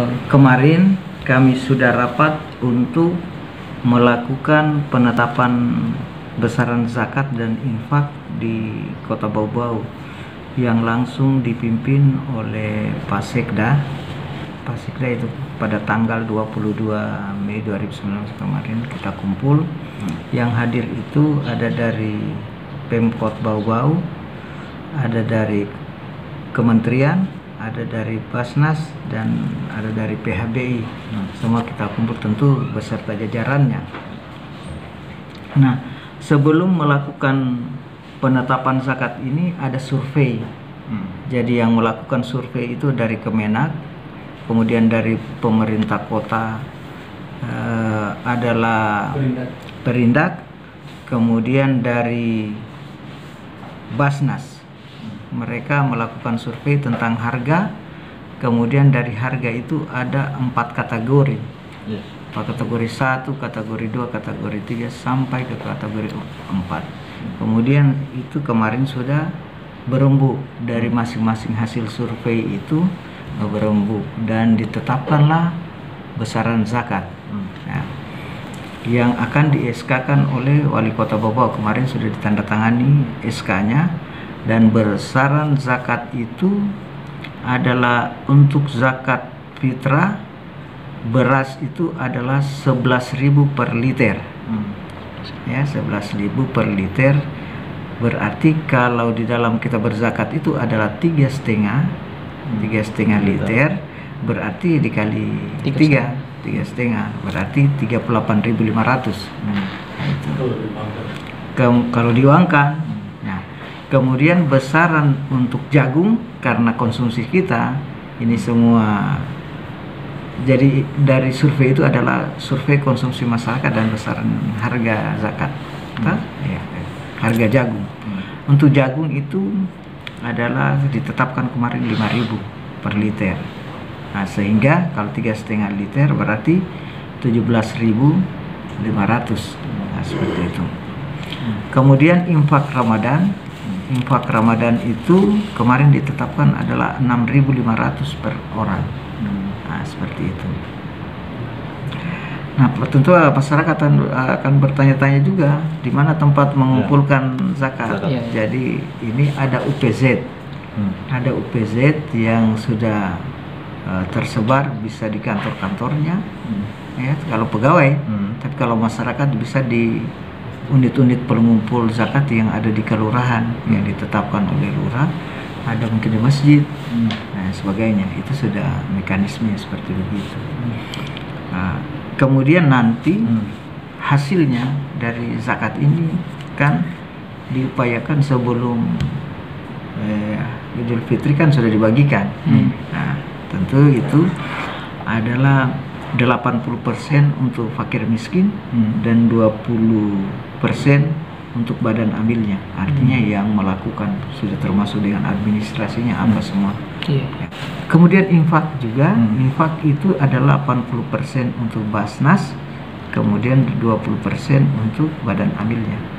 Kemarin kami sudah rapat untuk melakukan penetapan besaran zakat dan infak di Kota Bau-Bau yang langsung dipimpin oleh Pak Sekda. Pak Sekda itu pada tanggal 22 Mei 2019 kemarin kita kumpul. Yang hadir itu ada dari Pemkot Bau-Bau, ada dari Kementerian, ada dari Basnas, dan ada dari PHBI. Semua kita kumpul tentu beserta jajarannya. Nah, sebelum melakukan penetapan zakat ini ada survei. Jadi yang melakukan survei itu dari Kemenak, kemudian dari pemerintah kota adalah Perindak, kemudian dari Basnas. Mereka melakukan survei tentang harga, kemudian dari harga itu ada 4 kategori. Kategori 1, kategori 2, kategori 3 sampai ke kategori 4. Kemudian itu kemarin sudah berembuk dari masing-masing hasil survei itu berembuk dan ditetapkanlah besaran zakat. Nah, yang akan di SK-kan oleh Wali Kota Bau-Bau. Kemarin sudah ditandatangani SK-nya, dan besaran zakat itu adalah untuk zakat fitrah beras itu adalah 11.000 per liter. Ya, 11.000 per liter. Berarti kalau di dalam kita berzakat itu adalah 3,5 liter, berarti dikali 3,5 berarti 38.500. Nah, itu. Kalau diuangkan. Nah, kemudian besaran untuk jagung karena konsumsi kita ini semua. Jadi dari survei itu adalah survei konsumsi masyarakat dan besaran harga zakat. Ya, harga jagung. Untuk jagung itu adalah ditetapkan kemarin 5.000 per liter. Nah, sehingga kalau 3,5 liter berarti 17.500. Nah, seperti itu. Kemudian infak Ramadan. Infak Ramadan itu kemarin ditetapkan adalah 6.500 per orang. Nah, seperti itu. Nah, tentu masyarakat akan bertanya-tanya juga di mana tempat mengumpulkan zakat. Jadi ini ada UPZ. Ada UPZ yang sudah tersebar, bisa di kantor-kantornya, ya, kalau pegawai. Tapi kalau masyarakat bisa di unit-unit pengumpul zakat yang ada di kelurahan yang ditetapkan oleh lurah, ada mungkin di masjid, nah sebagainya. Itu sudah mekanisme seperti begitu. Nah, kemudian nanti hasilnya dari zakat ini kan diupayakan sebelum Idul Fitri kan sudah dibagikan. Nah, tentu itu adalah 80% untuk fakir miskin dan 20% untuk badan amilnya. Artinya yang melakukan sudah termasuk dengan administrasinya apa semua. Ya. Kemudian infak juga. Infak itu adalah 80% untuk Basnas, kemudian 20% untuk badan amilnya.